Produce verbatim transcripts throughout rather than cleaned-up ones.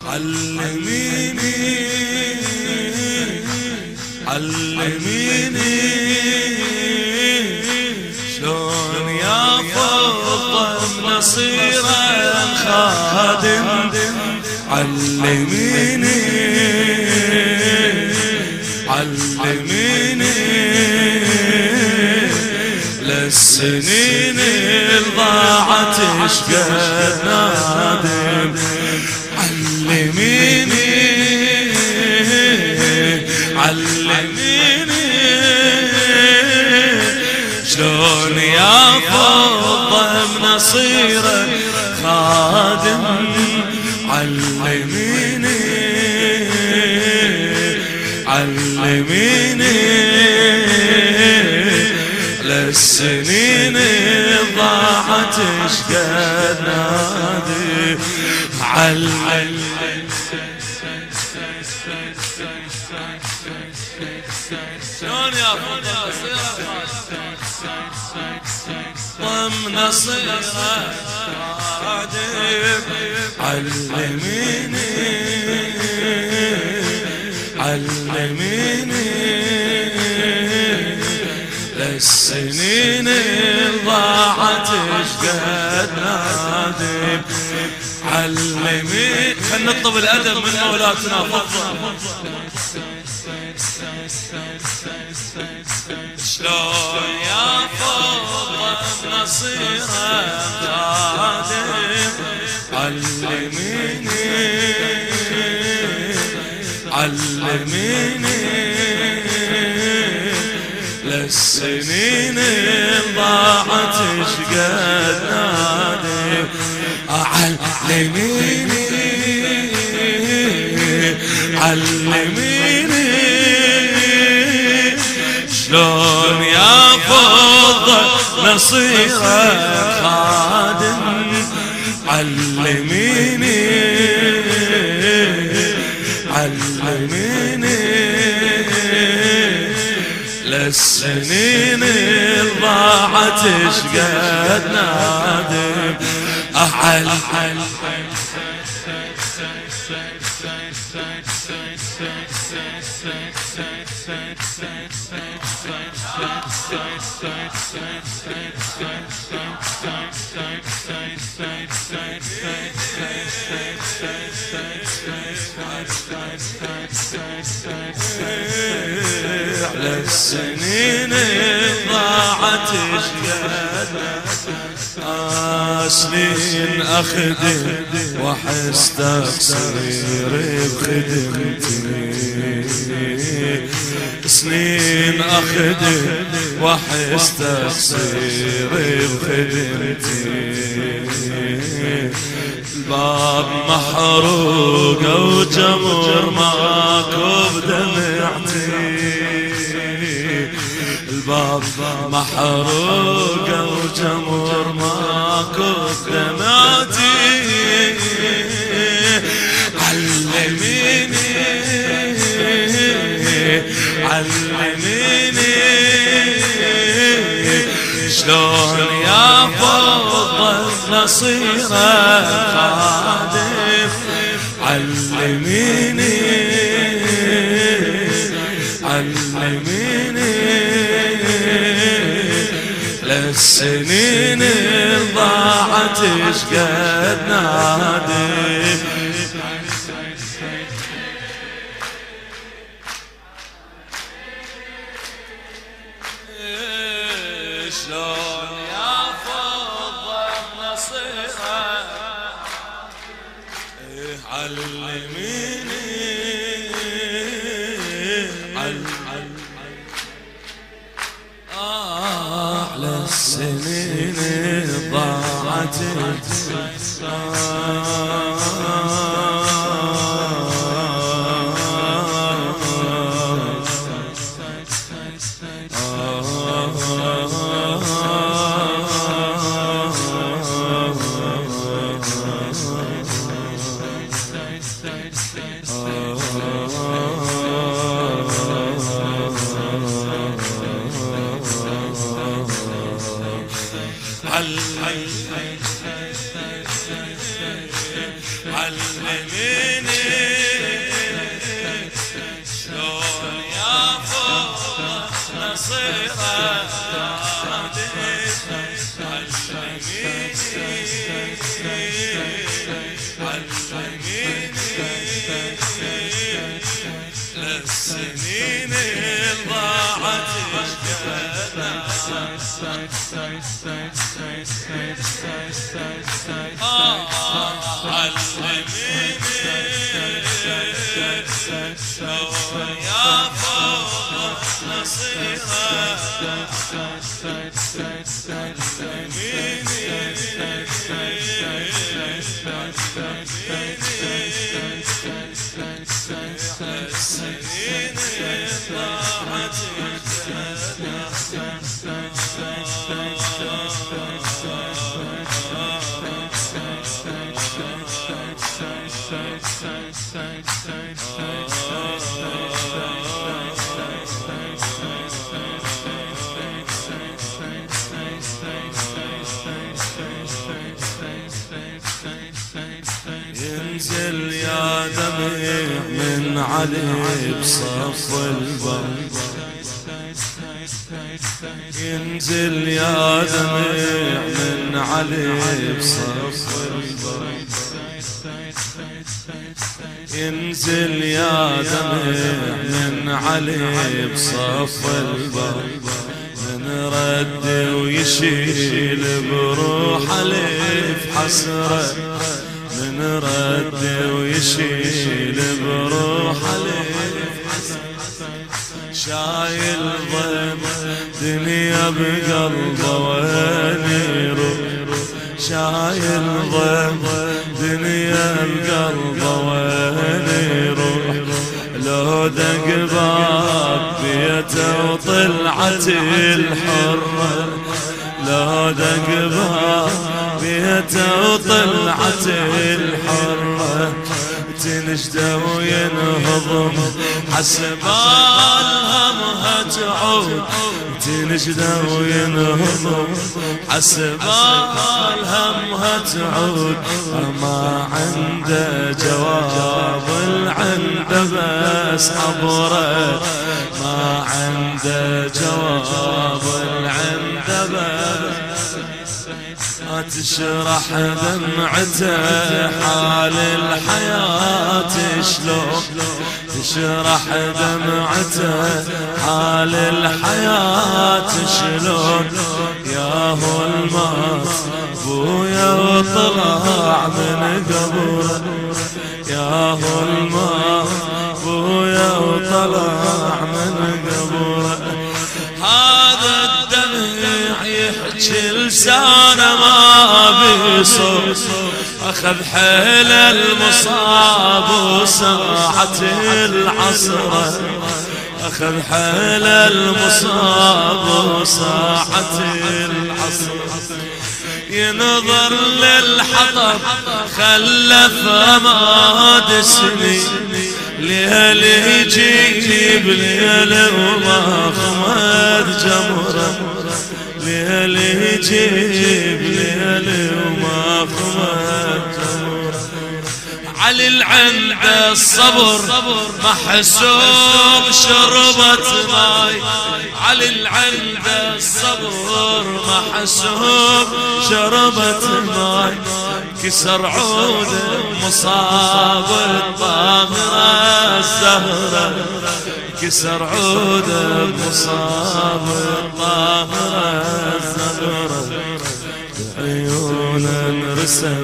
علميني علميني شلون يا فضة نصير خادم علميني علميني للسنين ضاعت اشقد نادم علميني علميني شلون يا فضة بنصيرك خادم علميني علميني للسنين ضاعت اشقد نادي علميني شلون يا فضة ضم نصيرك خادم علميني علميني للسنين ضاعت اشقد نادم علميني خلنا نطلب الادب من مولاتنا فضة شلون يا فضة نصيرك خادم علميني علميني للسنين ضاعت اشقد نادم علميني علميني شلون يا فضة نصيرك خادم علميني علميني للسنين ضاعت اشقد نادم علميني على السنين ضاعت اشقد سنين اخدم واحس تقصيري بخدمتي سنين اخدم واحس تقصيري بخدمتي الباب محروق وجمر ماكو بدمعتي الباب محروق وجمر ماكو بدمعتي علميني علميني شلون يا فضة نصيرك خادم علميني علميني للسنين ضاعت اشقد نادم شلون يا فضة نصيرك علميني على السنين ضاعت للسنين ضاعت علميني شلون يا فوق نصيحة السنين ضاعت ينزل يا دمع من علي بصف البر ينزل يا دمع من علي بصف البر ينزل يا دمع من علي بصف البر من رد ويشيل بروح الف حسره من رد ويشيل بروح الف شايل ضم دنيا بقلبه وين يروح شايل ضم دنيا بقلبه وين يروح لو دق باب بيته وطلعت الحرة لو دق باب بيته وطلعت الحرة تنجده وينهضم حسب الهمها تعود تنجده وينهضم حسب الهمها تعود ما عنده جواب عنده بس عبره ما عنده جواب عنده بس تشرح دمعته حال الحياة شلون تشرح دمعته حال الحياة شلون ياهو الموت بويا وطلع من قبره ياهو الموت بويا وطلع من قبره هذا الدمع يحكي لسانه ما بيصوت أخذ حيل المصاب وساعة العصر أخذ حيل المصاب وساعة العصر ينظر للحطب خلف رماد سنين ليل يجيب ليل وما خمد جمره ليل يجيب ليل وما خمد جمره علي العند الصبر محسوب شربت ماي علي العند الصبر محسوب شربت ماي كسر عود مصاب الطاهرة الزهرة كسر عود مصاب الطاهرة الزهرة عيونا انرسم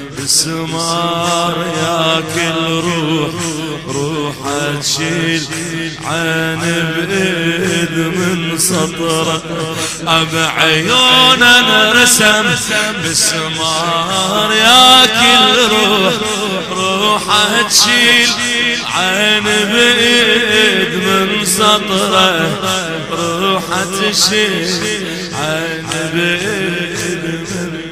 بسمار ياكل روح روح تشيل عين بإيد من سطره بعيونا انرسم بسمار ياكل روح روح تشيل عين بإيد من سطره روح تشيل عين بإيد من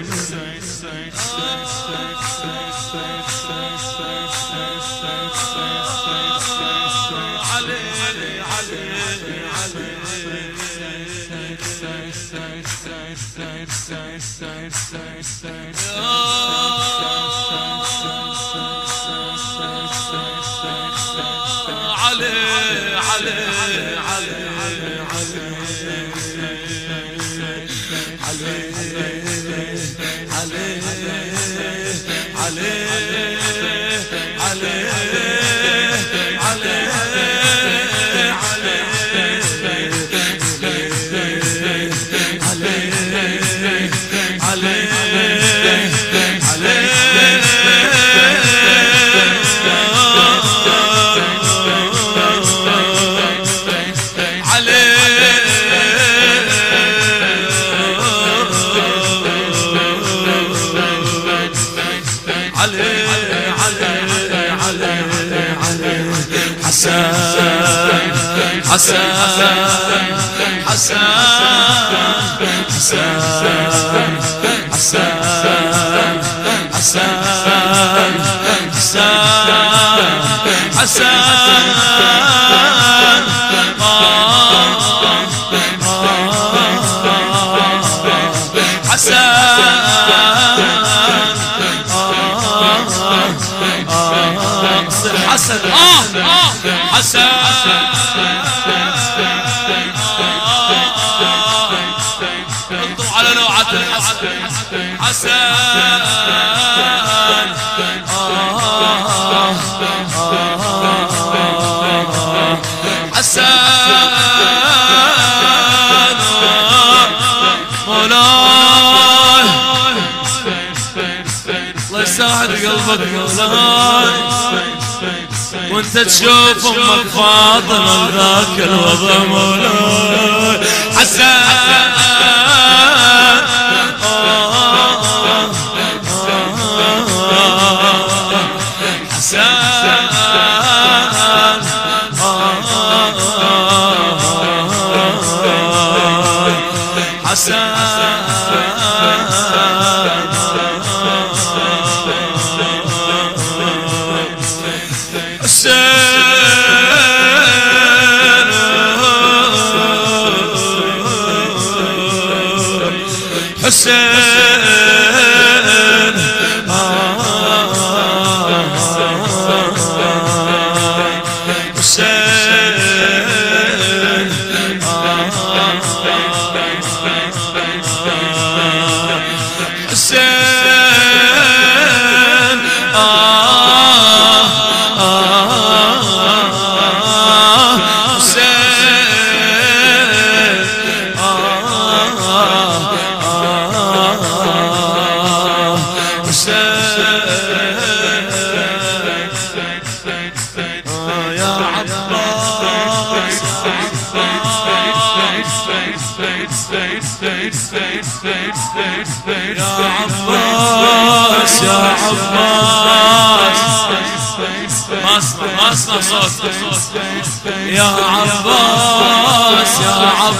حسن حسن حسن حسن حسن حسن حسن حسن حسن آه حسن انظروا على لوعة الحسن حسن حسن مولاي الله يساعد قلبك مولاي وانت تشوف امك فاطمه ذاك الوضع مولاي حسن حسن حسين يا عباس يا عباس ما اسمع ما اسمع صوت يا عباس يا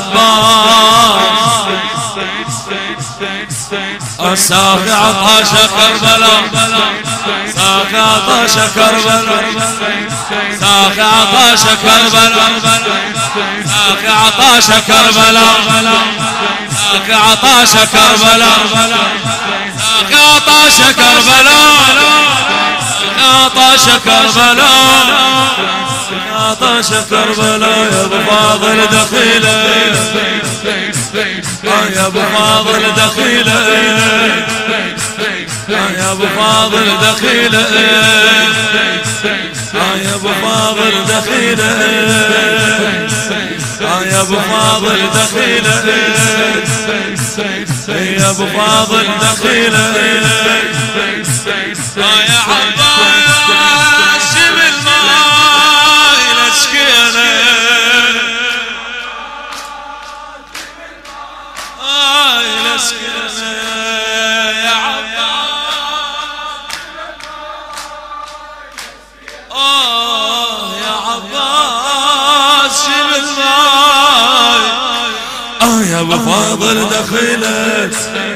عباس ساقي عطاش كربلاء ساقي عطاش كربلاء ساقي عطاش كربلاء ساقي عطاش كربلاء ساقي عطاش كربلاء ساقي عطاش كربلاء عطاش كربلاء عطاش كربلاء يا ابو فاضل دخيله يا ابو فاضل دخيله يا ابو فاضل دخيله يا ابو فاضل دخيله يا ابو فاضل دخيله يا ابو فاضل دخيله يا عباس شمل ماي لشكيله ماي لشكيله يا عباس اه يا عباس شمل ماي اه يا ابو فاضل دخيله